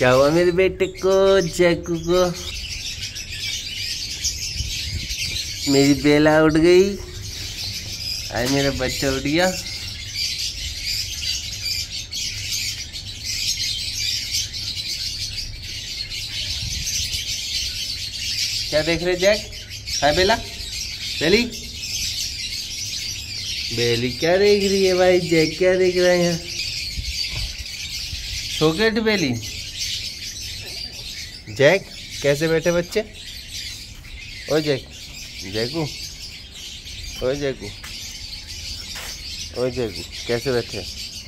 क्या हुआ मेरे बेटे को, जैकू को? मेरी बेला उठ गई। आज मेरा बच्चा उठ गया। क्या देख रहे जैक? हाय बेला, बेली, बेली क्या देख रही है भाई? जैक क्या देख रहा है यहाँ? सो गए थे बेली? जैक कैसे बैठे बच्चे? ओ जैक, जैकू, ओ जैकू, ओ जैकू कैसे बैठे?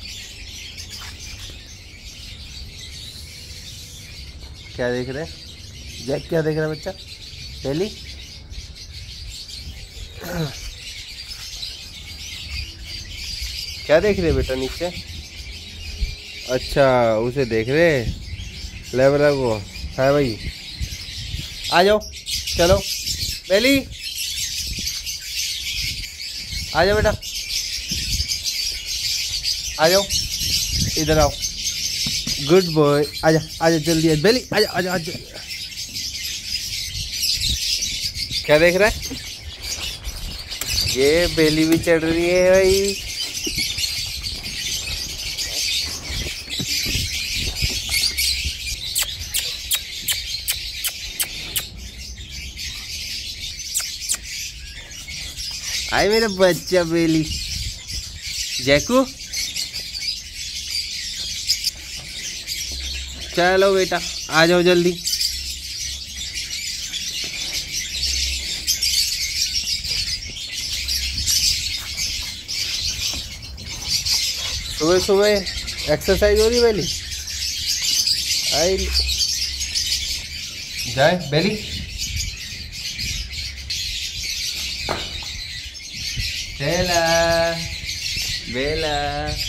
क्या देख रहे हैं जैक? क्या देख रहा है बच्चा? बेली, क्या देख रहे बेटा नीचे? अच्छा उसे देख रहे लेबरा को। हाँ भाई आ जाओ, चलो बेली आ जाओ बेटा, आ जाओ इधर आओ। गुड बॉय, आजा आजा जल्दी बेली, आजा आजा आजा। क्या देख रहा है? ये बेली भी चढ़ रही है भाई। आए मेरा बच्चा बेली। जैकू चलो बेटा आ जाओ जल्दी। सुबह सुबह एक्सरसाइज हो रही बेली। आई जाए बेली, बेला बेला।